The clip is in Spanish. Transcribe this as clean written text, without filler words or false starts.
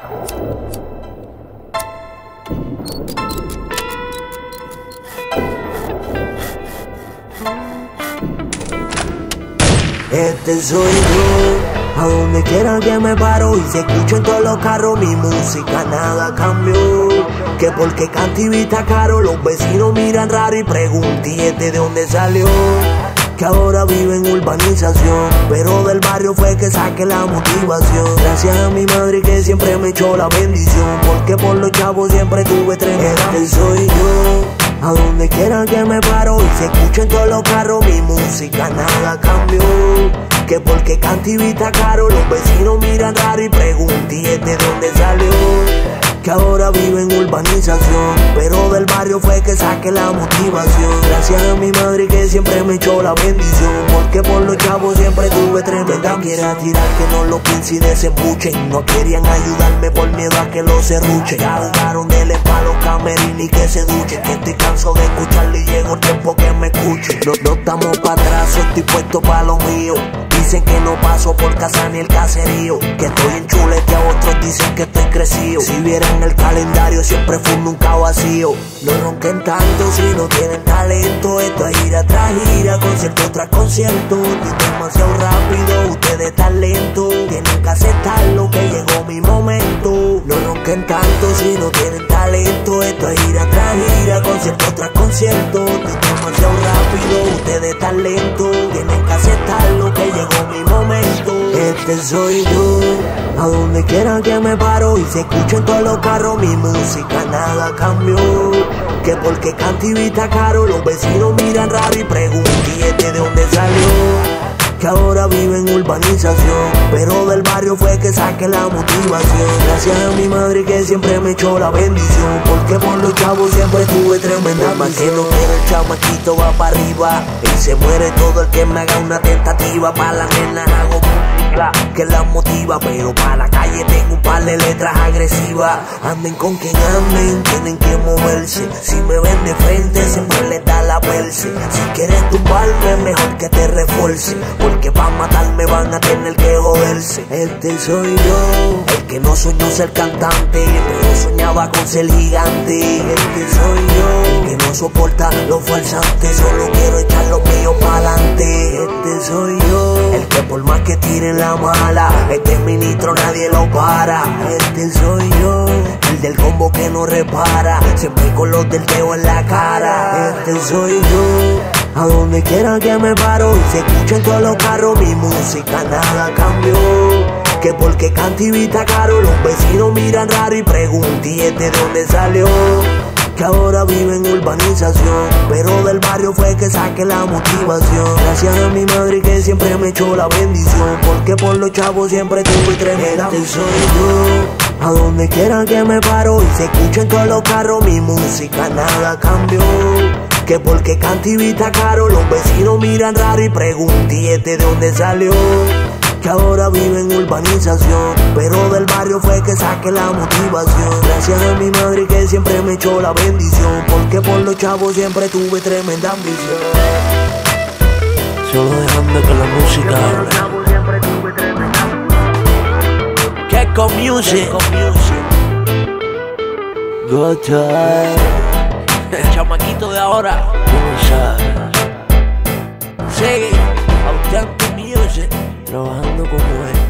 Este soy yo, a donde quiera que me paro y se escucha en todos los carros mi música, nada cambió. Que porque canto y vista caro, los vecinos miran raro y preguntan ¿y este de dónde salió? Que ahora vive en urbanización, pero del barrio fue que saqué la motivación. Gracias a mi madre que siempre me echó la bendición, porque por los chavos siempre tuve tremenda. Este soy yo, a donde quiera que me paro y se escucha en todos los carros mi música, nada cambió. Que porque canto y vista caro, los vecinos miran raro y preguntan ¿y este de dónde salió? Que ahora vive en urbanización, pero del barrio fue que saqué la motivación. Gracias a mi madre que siempre me echó la bendición, porque por los chavos siempre tuve tremenda. Quiera tirar que no lo piense y desembuchen, no querían ayudarme por miedo a que lo cerruchen. Ya jugaron de pa' los camerines y que se duchen, que estoy cansado de escucharle y llegó el tiempo que me escuchen. No estamos para atrás, estoy puesto para lo mío. Dicen que no paso por casa ni el caserío, que estoy en chulete, a otros dicen que estoy crecido. Si vieran el calendario siempre fue nunca vacío. No ronquen tanto si no tienen talento, esto es gira tras gira, concierto tras concierto. Estoy demasiado rápido, ustedes están lentos, tienen que aceptarlo que llegó mi momento. No ronquen tanto si no tienen talento, esto es gira tras gira, concierto tras concierto. Estoy demasiado rápido, ustedes están lentos, tienen que aceptarlo que llegó mi momento. Este soy yo, a donde quiera que me paro y se escucha en todos los carros mi música, nada cambió. Que porque canto y vista caro, los vecinos miran raro y preguntan ¿y este de dónde salió? Que ahora vive en urbanización, pero del barrio fue que saqué la motivación. Gracias a mi madre que siempre me echó la bendición, porque por los chavos siempre tuve tremenda más que no quiere el chamaquito va para arriba y se muere todo el que me haga una tentativa. Pa' la nena hago música que la motiva, pero pa' la calle tengo un par de letras agresivas. Anden con quien anden, tienen que moverse. Si me ven de frente siempre les da la verse. Si quieres tumbarme mejor que te refuerce, porque pa' matarme van a tener que joderse. Este soy yo, el que no soñó ser cantante, pero soñaba con ser gigante. Este soy yo, el que no soporta los farsantes, solo quiero echar los míos pa'lante. Este soy yo, el que por más que tiren la mala, este ministro nadie lo para. Este soy yo, el del combo que no repara, siempre con los del dedo en la cara. Este soy yo, a donde quiera que me paro y se escucha en todos los carros mi música, nada cambió. Que porque canto y vista caro, los vecinos miran raro y preguntan ¿y este de dónde salió? Que ahora vive en urbanización, pero del barrio fue que saqué la motivación. Gracias a mi madre que siempre me echó la bendición, porque por los chavos siempre tuve tremenda. Este soy yo, a donde quiera que me paro y se escucha en todos los carros mi música, nada cambió. Que porque canto y vista caro, los vecinos miran raro y preguntan ¿y este de dónde salió? Que ahora vive en urbanización, pero del barrio fue que saqué la motivación. Gracias a mi madre que siempre me echó la bendición, porque por los chavos siempre tuve tremenda ambición. Solo dejando que la música hable. Keko Music, Good time. el chamaquito de ahora, ¿Cómo sabes? sigue Authentic Music. Trabajando como es.